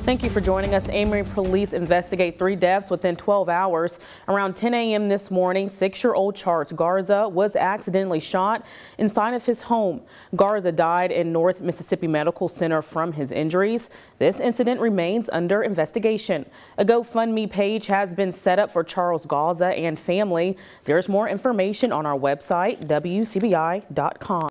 Thank you for joining us. Amory police investigate 3 deaths within 12 hours. Around 10 a.m. this morning, 6-year-old Charles Garza was accidentally shot inside of his home. Garza died in North Mississippi Medical Center from his injuries. This incident remains under investigation. A GoFundMe page has been set up for Charles Garza and family. There's more information on our website, WCBI.com.